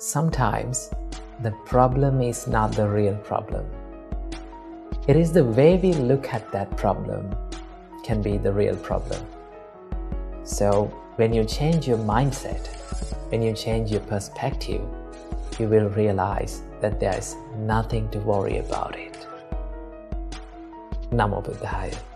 Sometimes the problem is not the real problem. It is the way we look at that problem can be the real problem. So when you change your mindset, when you change your perspective, you will realize that there is nothing to worry about it. Namo Buddhaya.